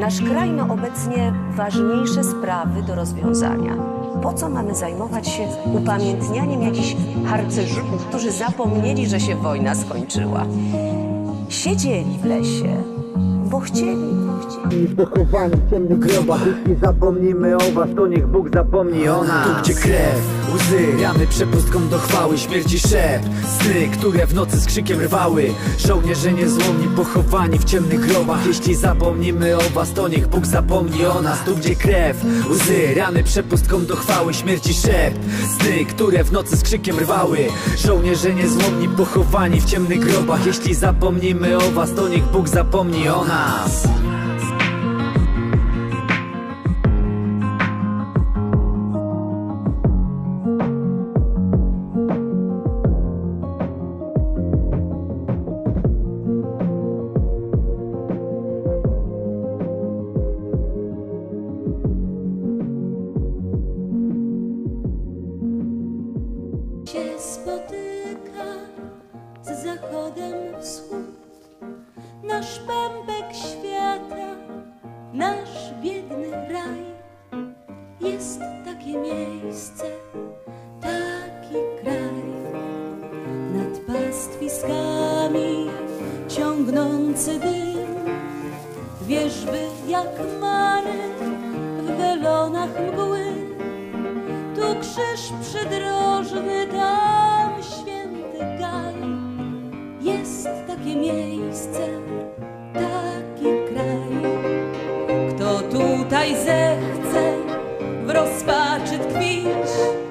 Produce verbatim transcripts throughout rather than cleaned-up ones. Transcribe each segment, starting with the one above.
Nasz kraj ma obecnie ważniejsze sprawy do rozwiązania. Po co mamy zajmować się upamiętnianiem jakichś harcerzyków, którzy zapomnieli, że się wojna skończyła? Siedzieli w lesie, bo chcieli. Pochowani w ciemnych grobach. Jeśli zapomnimy o was, to niech Bóg zapomni o nas. Tu gdzie krew, łzy, rany przepustką do chwały, śmierci szept, sny, które w nocy z krzykiem rwały. Żołnierze niezłomni pochowani w ciemnych grobach. Jeśli zapomnimy o was, to niech Bóg zapomni o nas. Tu gdzie krew, łzy, rany przepustką do chwały, śmierci szept, sny, które w nocy z krzykiem rwały. Żołnierze niezłomni pochowani w ciemnych grobach. Jeśli zapomnimy o was, to niech Bóg zapomni o nas. Się spotyka z zachodem wschód, nasz pępek świata, nasz biedny raj. Jest takie miejsce, taki kraj, nad pastwiskami ciągnący dym, wierzby jak mary w welonach mgły. Tu krzyż przydrożny, tam święty gaj. Jest takie miejsce, taki kraj. Kto tutaj zechce w rozpaczy tkwić,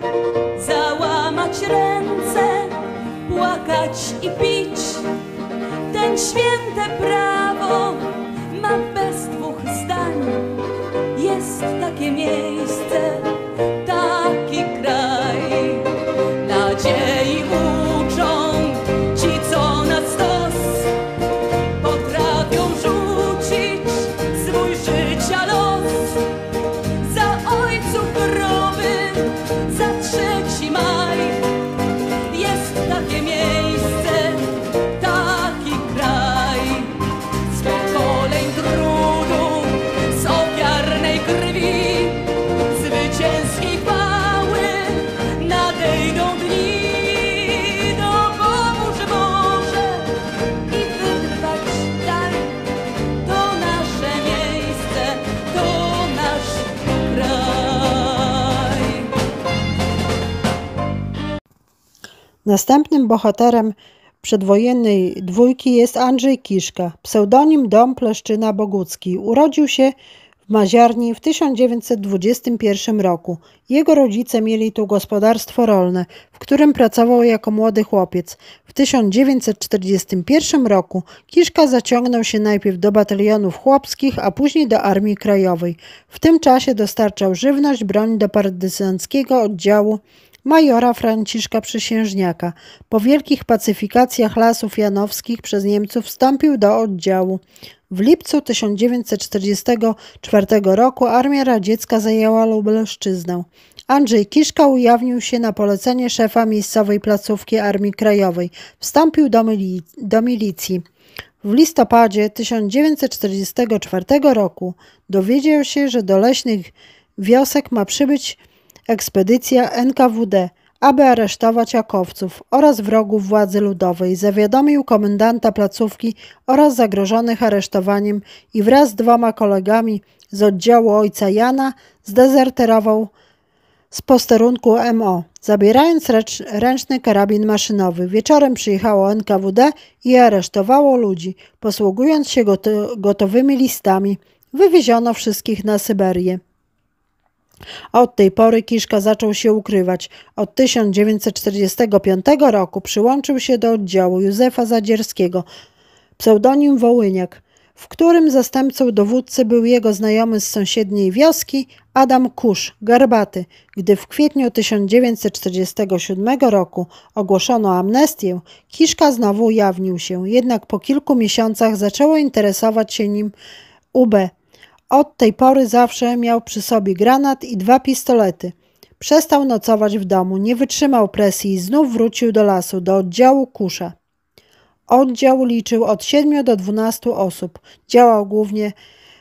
załamać ręce, płakać i pić, ten święte prawo ma bez dwóch zdań. Jest takie miejsce, taki kraj. Nadziei uczą ci, co na stos potrafią rzucić swój życia los. Za ojców groby, za trzeci maj. Jest takie miejsce, taki kraj. Z pokoleń trudu, z ofiarnej krwi, zwycięskiej chwały nadejdą dni. Dopomóż Boże i wytrwać daj. To nasze miejsce, to nasz kraj. Następnym bohaterem przedwojennej dwójki jest Andrzej Kiszka, pseudonim Dom Pleszczyna Bogucki. Urodził się w Maziarni w tysiąc dziewięćset dwudziestym pierwszym roku. Jego rodzice mieli tu gospodarstwo rolne, w którym pracował jako młody chłopiec. W tysiąc dziewięćset czterdziestym pierwszym roku Kiszka zaciągnął się najpierw do batalionów chłopskich, a później do Armii Krajowej. W tym czasie dostarczał żywność, broń do partyzanckiego oddziału majora Franciszka Przysiężniaka. Po wielkich pacyfikacjach Lasów Janowskich przez Niemców wstąpił do oddziału. W lipcu tysiąc dziewięćset czterdziestego czwartego roku Armia Radziecka zajęła Lubelszczyznę. Andrzej Kiszka ujawnił się na polecenie szefa miejscowej placówki Armii Krajowej. Wstąpił do, mili do milicji. W listopadzie tysiąc dziewięćset czterdziestego czwartego roku dowiedział się, że do leśnych wiosek ma przybyć ekspedycja N K W D, aby aresztować akowców oraz wrogów władzy ludowej. Zawiadomił komendanta placówki oraz zagrożonych aresztowaniem i wraz z dwoma kolegami z oddziału ojca Jana zdezerterował z posterunku M O, zabierając ręczny karabin maszynowy. Wieczorem przyjechało N K W D i aresztowało ludzi. Posługując się gotowymi listami, wywieziono wszystkich na Syberię. Od tej pory Kiszka zaczął się ukrywać. Od tysiąc dziewięćset czterdziestego piątego roku przyłączył się do oddziału Józefa Zadzierskiego, pseudonim Wołyniak, w którym zastępcą dowódcy był jego znajomy z sąsiedniej wioski Adam Kusz, Garbaty. Gdy w kwietniu tysiąc dziewięćset czterdziestego siódmego roku ogłoszono amnestię, Kiszka znowu ujawnił się, jednak po kilku miesiącach zaczęło interesować się nim U B. Od tej pory zawsze miał przy sobie granat i dwa pistolety. Przestał nocować w domu, nie wytrzymał presji i znów wrócił do lasu, do oddziału Kusza. Oddział liczył od siedmiu do dwunastu osób. Działał głównie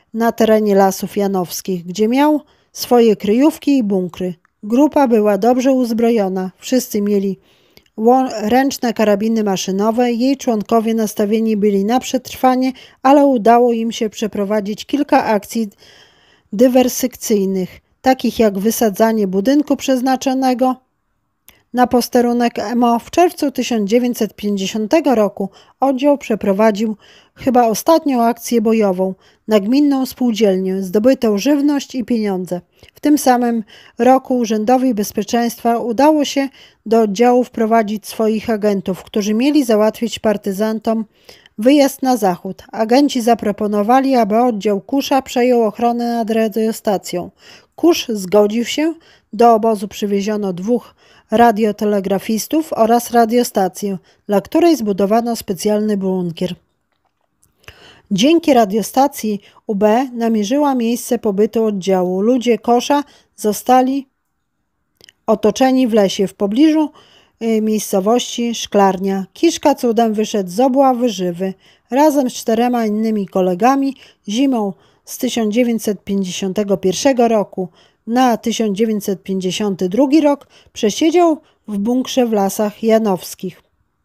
na terenie Lasów Janowskich, gdzie miał swoje kryjówki i bunkry. Grupa była dobrze uzbrojona. Wszyscy mieli ręczne karabiny maszynowe. Jej członkowie nastawieni byli na przetrwanie, ale udało im się przeprowadzić kilka akcji dywersyjnych, takich jak wysadzanie budynku przeznaczonego na posterunek M O. W czerwcu tysiąc dziewięćset pięćdziesiątego roku oddział przeprowadził chyba ostatnią akcję bojową na gminną spółdzielnię. Zdobyto żywność i pieniądze. W tym samym roku Urzędowi Bezpieczeństwa udało się do oddziału wprowadzić swoich agentów, którzy mieli załatwić partyzantom wyjazd na zachód. Agenci zaproponowali, aby oddział Kusza przejął ochronę nad radiostacją. Kusz zgodził się. Do obozu przywieziono dwóch radiotelegrafistów oraz radiostację, dla której zbudowano specjalny bunkier. Dzięki radiostacji U B namierzyła miejsce pobytu oddziału. Ludzie Kosza zostali otoczeni w lesie w pobliżu y, miejscowości Szklarnia. Kiszka cudem wyszedł z obławy żywy. Razem z czterema innymi kolegami zimą z tysiąc dziewięćset pięćdziesiątego pierwszego roku na tysiąc dziewięćset pięćdziesiąty drugi rok przesiedział w bunkrze w Lasach Janowskich.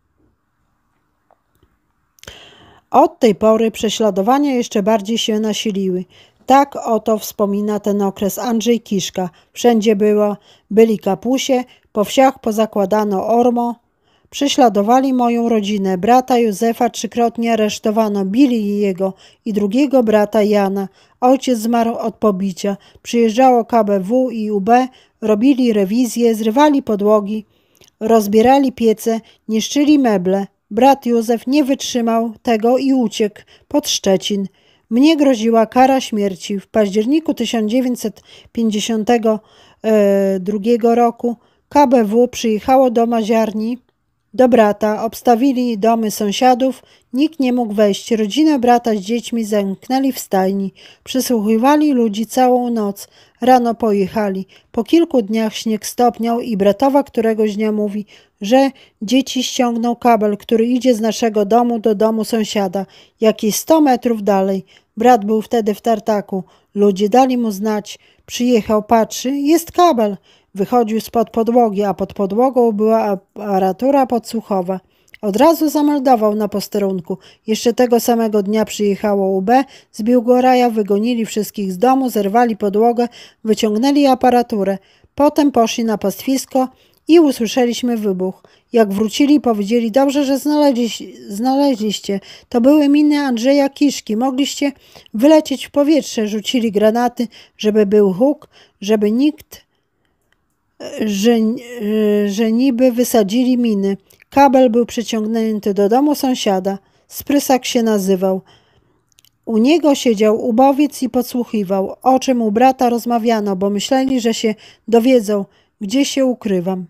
Od tej pory prześladowania jeszcze bardziej się nasiliły. Tak oto wspomina ten okres Andrzej Kiszka. Wszędzie było, byli kapusie, po wsiach pozakładano ormo. Prześladowali moją rodzinę. Brata Józefa trzykrotnie aresztowano. Bili jego i drugiego brata Jana. Ojciec zmarł od pobicia. Przyjeżdżało K B W i U B, robili rewizje, zrywali podłogi, rozbierali piece, niszczyli meble. Brat Józef nie wytrzymał tego i uciekł pod Szczecin. Mnie groziła kara śmierci. W październiku tysiąc dziewięćset pięćdziesiątego drugiego roku K B W przyjechało do Maziarni, do brata. Obstawili domy sąsiadów. Nikt nie mógł wejść. Rodzinę brata z dziećmi zamknęli w stajni. Przesłuchiwali ludzi całą noc. Rano pojechali. Po kilku dniach śnieg stopniał i bratowa któregoś dnia mówi, że dzieci ściągną kabel, który idzie z naszego domu do domu sąsiada, jakieś sto metrów dalej. Brat był wtedy w tartaku. Ludzie dali mu znać. Przyjechał, patrzy, jest kabel. Wychodził spod podłogi, a pod podłogą była aparatura podsłuchowa. Od razu zameldował na posterunku. Jeszcze tego samego dnia przyjechało U B, z Biłgoraja wygonili wszystkich z domu, zerwali podłogę, wyciągnęli aparaturę. Potem poszli na pastwisko i usłyszeliśmy wybuch. Jak wrócili, powiedzieli, dobrze, że znaleźli, znaleźliście. To były miny Andrzeja Kiszki. Mogliście wylecieć w powietrze. Rzucili granaty, żeby był huk, żeby nikt, że, że niby wysadzili miny. Kabel był przyciągnięty do domu sąsiada. Sprysak się nazywał. U niego siedział ubowiec i podsłuchiwał, o czym u brata rozmawiano, bo myśleli, że się dowiedzą, gdzie się ukrywam.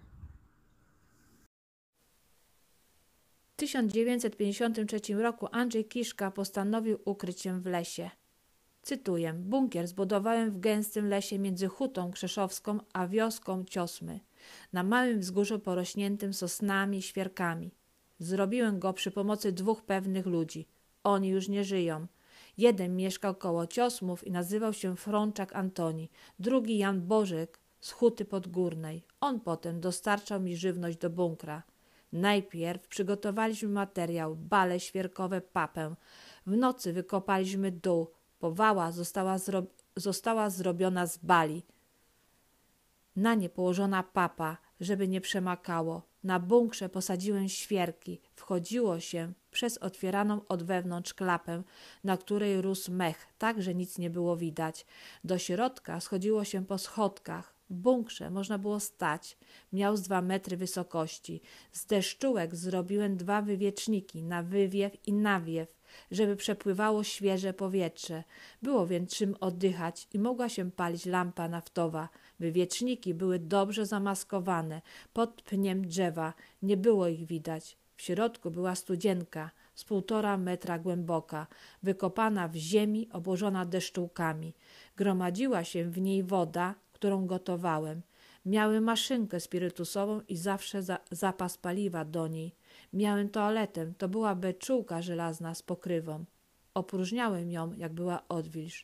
W tysiąc dziewięćset pięćdziesiątym trzecim roku Andrzej Kiszka postanowił ukryć się w lesie. Cytuję: bunkier zbudowałem w gęstym lesie między Hutą Krzeszowską a wioską Ciosmy, na małym wzgórzu porośniętym sosnami i świerkami. Zrobiłem go przy pomocy dwóch pewnych ludzi. Oni już nie żyją. Jeden mieszkał koło Ciosmów i nazywał się Frączak Antoni, drugi Jan Bożyk z Huty Podgórnej. On potem dostarczał mi żywność do bunkra. Najpierw przygotowaliśmy materiał, bale świerkowe, papę. W nocy wykopaliśmy dół. Powała została, zro... została zrobiona z bali. Na nie położona papa, żeby nie przemakało. Na bunkrze posadziłem świerki. Wchodziło się przez otwieraną od wewnątrz klapę, na której rósł mech, tak, że nic nie było widać. Do środka schodziło się po schodkach. W bunkrze można było stać. Miał z dwa metry wysokości. Z deszczułek zrobiłem dwa wywieczniki na wywiew i nawiew, żeby przepływało świeże powietrze. Było więc czym oddychać i mogła się palić lampa naftowa. Wywieczniki były dobrze zamaskowane pod pniem drzewa. Nie było ich widać. W środku była studzienka z półtora metra głęboka, wykopana w ziemi, obłożona deszczułkami. Gromadziła się w niej woda, którą gotowałem. Miałem maszynkę spirytusową i zawsze za, zapas paliwa do niej. Miałem toaletę, to była beczułka żelazna z pokrywą. Opróżniałem ją, jak była odwilż.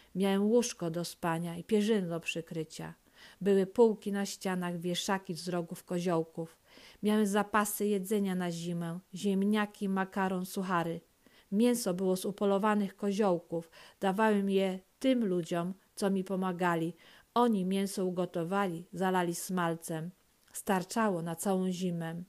Miałem łóżko do spania i pierzynę do przykrycia. Były półki na ścianach, wieszaki z rogów koziołków. Miałem zapasy jedzenia na zimę, ziemniaki, makaron, suchary. Mięso było z upolowanych koziołków. Dawałem je tym ludziom, co mi pomagali. Oni mięso ugotowali, zalali smalcem. Starczało na całą zimę.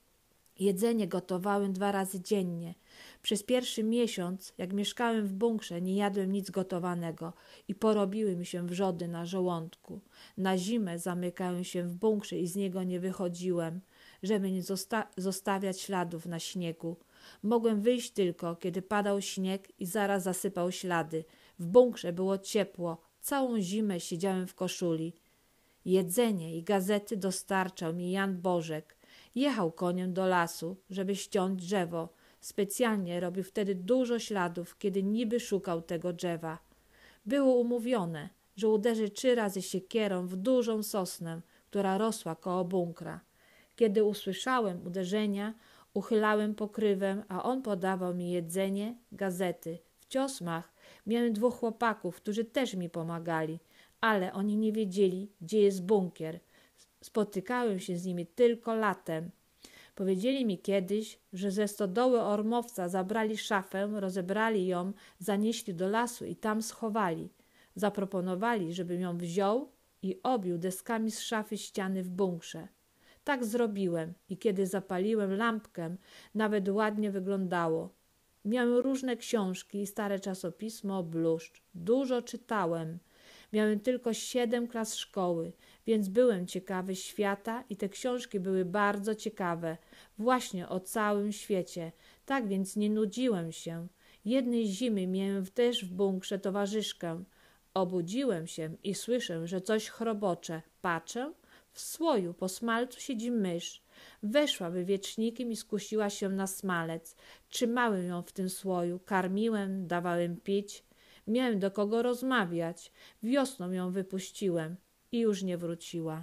Jedzenie gotowałem dwa razy dziennie. Przez pierwszy miesiąc, jak mieszkałem w bunkrze, nie jadłem nic gotowanego i porobiły mi się wrzody na żołądku. Na zimę zamykałem się w bunkrze i z niego nie wychodziłem, żeby nie zosta- zostawiać śladów na śniegu. Mogłem wyjść tylko, kiedy padał śnieg i zaraz zasypał ślady. W bunkrze było ciepło. Całą zimę siedziałem w koszuli. Jedzenie i gazety dostarczał mi Jan Bożek. Jechał koniem do lasu, żeby ściąć drzewo. Specjalnie robił wtedy dużo śladów, kiedy niby szukał tego drzewa. Było umówione, że uderzy trzy razy siekierą w dużą sosnę, która rosła koło bunkra. Kiedy usłyszałem uderzenia, uchylałem pokrywę, a on podawał mi jedzenie, gazety. W Ciosmach miałem dwóch chłopaków, którzy też mi pomagali, ale oni nie wiedzieli, gdzie jest bunkier. Spotykałem się z nimi tylko latem. Powiedzieli mi kiedyś, że ze stodoły Ormowca zabrali szafę, rozebrali ją, zanieśli do lasu i tam schowali. Zaproponowali, żebym ją wziął i obił deskami z szafy ściany w bunkrze. Tak zrobiłem i kiedy zapaliłem lampkę, nawet ładnie wyglądało. Miałem różne książki i stare czasopismo Bluszcz. Dużo czytałem. Miałem tylko siedem klas szkoły, więc byłem ciekawy świata i te książki były bardzo ciekawe, właśnie o całym świecie. Tak więc nie nudziłem się. Jednej zimy miałem też w bunkrze towarzyszkę. Obudziłem się i słyszę, że coś chrobocze. Patrzę, w słoju po smalcu siedzi mysz. Weszła wywiecznikiem i skusiła się na smalec. Trzymałem ją w tym słoju, karmiłem, dawałem pić. Miałem do kogo rozmawiać. Wiosną ją wypuściłem i już nie wróciła.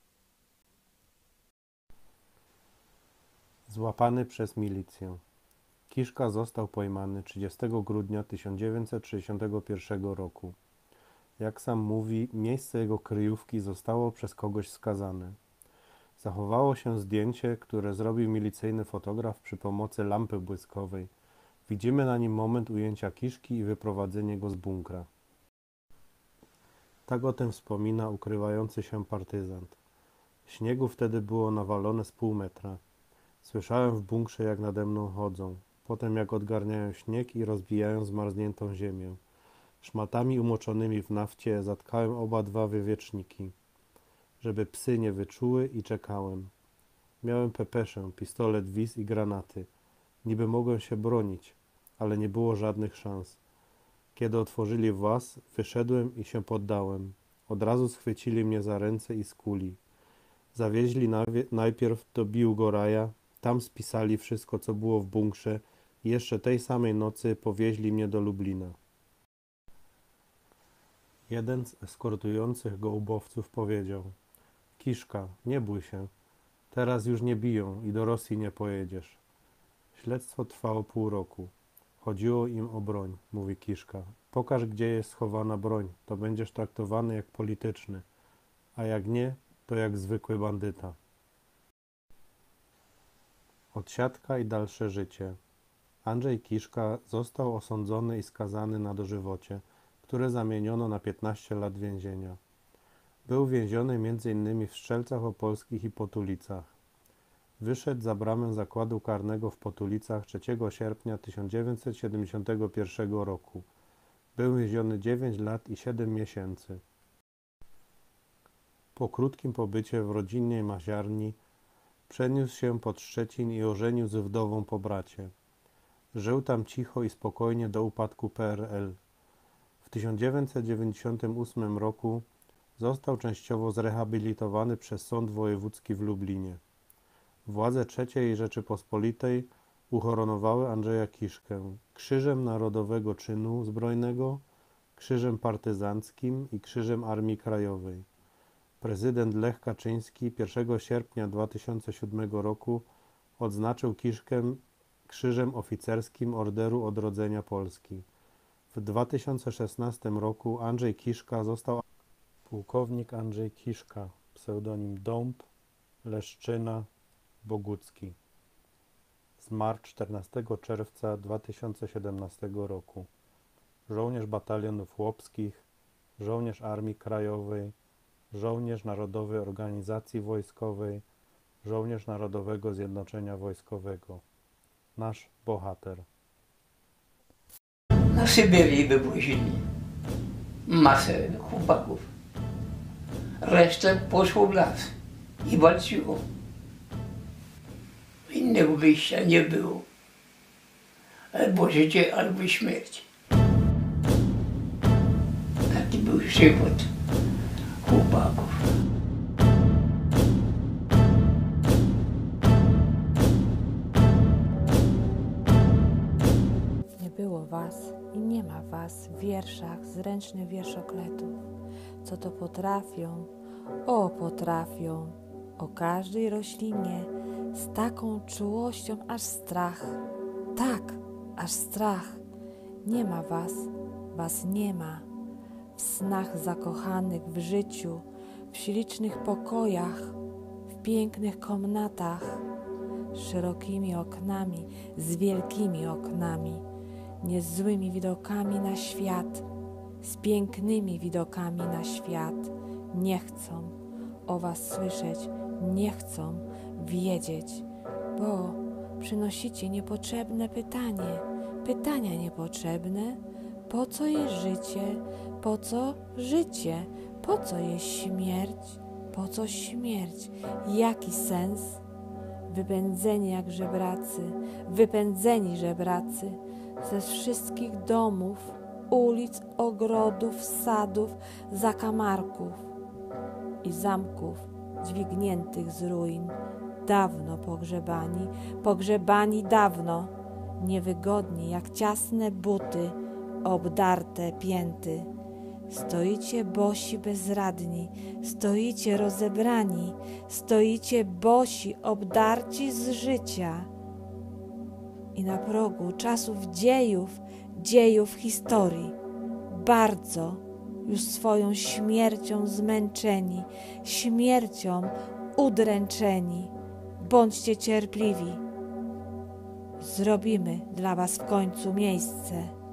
Złapany przez milicję. Kiszka został pojmany trzydziestego grudnia tysiąc dziewięćset sześćdziesiątego pierwszego roku. Jak sam mówi, miejsce jego kryjówki zostało przez kogoś wskazane. Zachowało się zdjęcie, które zrobił milicyjny fotograf przy pomocy lampy błyskowej. Widzimy na nim moment ujęcia Kiszki i wyprowadzenie go z bunkra. Tak o tym wspomina ukrywający się partyzant. Śniegu wtedy było nawalone z pół metra. Słyszałem w bunkrze, jak nade mną chodzą. Potem jak odgarniają śnieg i rozbijają zmarzniętą ziemię. Szmatami umoczonymi w nafcie zatkałem oba dwa wywieczniki, żeby psy nie wyczuły, i czekałem. Miałem pepeszę, pistolet Wiz i granaty. Niby mogłem się bronić, ale nie było żadnych szans. Kiedy otworzyli włas, wyszedłem i się poddałem. Od razu schwycili mnie za ręce i skuli. Zawieźli nawie- najpierw do Biłgoraja, tam spisali wszystko, co było w bunkrze, i jeszcze tej samej nocy powieźli mnie do Lublina. Jeden z eskortujących go ubowców powiedział: Kiszka, nie bój się, teraz już nie biją i do Rosji nie pojedziesz. Śledztwo trwało pół roku. Chodziło im o broń, mówi Kiszka. Pokaż, gdzie jest schowana broń, to będziesz traktowany jak polityczny, a jak nie, to jak zwykły bandyta. Odsiadka i dalsze życie. Andrzej Kiszka został osądzony i skazany na dożywocie, które zamieniono na piętnaście lat więzienia. Był więziony między innymi w Strzelcach Opolskich i Potulicach. Wyszedł za bramę zakładu karnego w Potulicach trzeciego sierpnia tysiąc dziewięćset siedemdziesiątego pierwszego roku. Był więziony dziewięć lat i siedem miesięcy. Po krótkim pobycie w rodzinnej maziarni przeniósł się pod Szczecin i ożenił z wdową po bracie. Żył tam cicho i spokojnie do upadku P R L. W tysiąc dziewięćset dziewięćdziesiątym ósmym roku został częściowo zrehabilitowany przez Sąd Wojewódzki w Lublinie. Władze trzeciej Rzeczypospolitej uhonorowały Andrzeja Kiszkę Krzyżem Narodowego Czynu Zbrojnego, Krzyżem Partyzanckim i Krzyżem Armii Krajowej. Prezydent Lech Kaczyński pierwszego sierpnia dwa tysiące siódmego roku odznaczył Kiszkę Krzyżem Oficerskim Orderu Odrodzenia Polski. W dwa tysiące szesnastym roku Andrzej Kiszka został pułkownik Andrzej Kiszka, pseudonim Dąb, Leszczyna, Bogucki. Zmarł czternastego czerwca dwa tysiące siedemnastego roku. Żołnierz batalionów łopskich, żołnierz Armii Krajowej, żołnierz Narodowej Organizacji Wojskowej, żołnierz Narodowego Zjednoczenia Wojskowego. Nasz bohater. Na Syberii wywozili masę chłopaków. Resztę poszło w las i walczyło. Innego wyjścia nie było. Albo życie, albo śmierć. Taki był żywot chłopaków. Nie było was i nie ma was w wierszach zręcznych wierszokletów, co to potrafią, o potrafią, o każdej roślinie z taką czułością aż strach, tak, aż strach. Nie ma was, was nie ma, w snach zakochanych w życiu, w ślicznych pokojach, w pięknych komnatach, z szerokimi oknami, z wielkimi oknami, nie z złymi widokami na świat, z pięknymi widokami na świat. Nie chcą o was słyszeć, nie chcą wiedzieć, bo przynosicie niepotrzebne pytanie, pytania niepotrzebne. Po co jest życie? Po co życie? Po co jest śmierć? Po co śmierć? Jaki sens? Wypędzeni jak żebracy, wypędzeni żebracy ze wszystkich domów, ulic, ogrodów, sadów, zakamarków i zamków dźwigniętych z ruin, dawno pogrzebani, pogrzebani dawno, niewygodni jak ciasne buty, obdarte pięty. Stoicie bosi bezradni, stoicie rozebrani, stoicie bosi obdarci z życia. I na progu czasów dziejów, dziejów historii, bardzo już swoją śmiercią zmęczeni, śmiercią udręczeni. Bądźcie cierpliwi. Zrobimy dla was w końcu miejsce.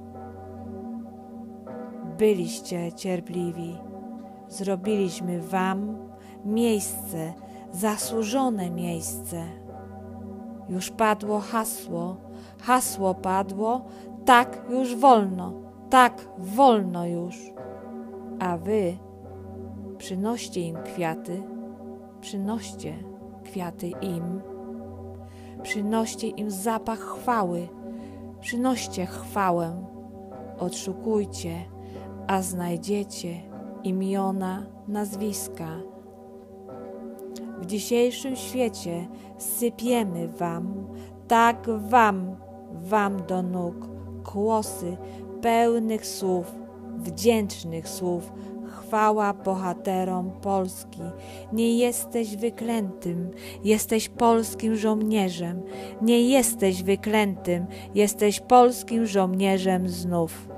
Byliście cierpliwi. Zrobiliśmy wam miejsce, zasłużone miejsce. Już padło hasło, hasło padło, tak już wolno, tak wolno już. A wy przynoście im kwiaty, przynoście kwiaty im, przynoście im zapach chwały, przynoście chwałę, odszukujcie, a znajdziecie imiona, nazwiska. W dzisiejszym świecie sypiemy wam, tak wam, wam do nóg, kłosy pełnych słów, wdzięcznych słów. Chwała bohaterom Polski. Nie jesteś wyklętym, jesteś polskim żołnierzem. Nie jesteś wyklętym, jesteś polskim żołnierzem znów.